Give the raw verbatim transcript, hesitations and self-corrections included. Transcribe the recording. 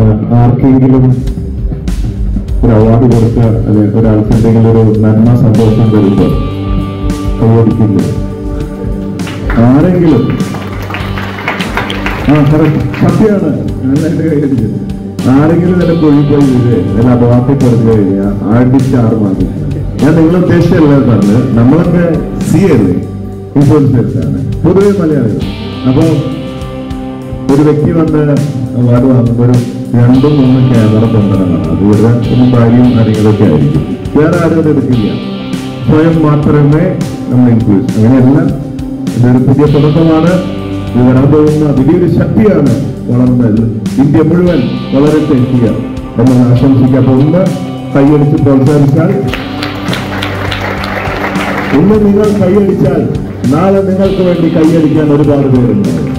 ആർക്കെങ്കിലും ഒരു അവാർഡ് കൊടുക്കുക അല്ലെ ഒരാൾക്ക് എന്തെങ്കിലും ഒരു നന്മ സന്തോഷം വരുമ്പോൾ കൈയടിക്കില്ലേ? ആരെങ്കിലും ആ കറക്റ്റ് സത്യമാണ്, നന്നായിട്ട് കൈയടിച്ചത്. ആരെങ്കിലും എന്നെ പൊഴി പോയി വീഴ് എന്നെ അപവാദത്തിൽ പറഞ്ഞു കഴിഞ്ഞാൽ അടിച്ച് ആറ് മാസം. ഞാൻ നിങ്ങളെ ഉദ്ദേശിച്ചല്ല പറഞ്ഞത്, നമ്മളൊക്കെ സി അല്ലേ, ഇൻഫ്ലുവൻസേഴ്സ് ആണ് പൊതുവെ മലയാളികൾ. അപ്പൊ ഒരു വ്യക്തി വന്ന് അവാർഡ് വാങ്ങുമ്പോഴും രണ്ടും മൂന്നും ക്യാമറ കൊണ്ടുവരണം. അത് ഇവിടെ ഒരു ഭാര്യയും കാര്യങ്ങളൊക്കെ ആയിരിക്കും, വേറെ ആരും അത് എടുക്കില്ല. സ്വയം മാത്രമേ നമ്മൾ ഇൻഫ്ലുവൻസ്. അങ്ങനെയല്ല, ഇതൊരു പുതിയ തുടക്കമാണ്. ഇത് വരാൻ പോകുന്ന വലിയൊരു ശക്തിയാണ് വളർന്നത്. ഇന്ത്യ മുഴുവൻ വളരെ തെറ്റിയ നമ്മൾ ആശംസിക്കാൻ പോകുന്ന കൈയടിച്ച് പ്രോത്സാഹിച്ചാൽ, ഇന്ന് നിങ്ങൾ കൈയടിച്ചാൽ നാളെ നിങ്ങൾക്ക് വേണ്ടി കൈയടിക്കാൻ ഒരുപാട് പേരുണ്ട്.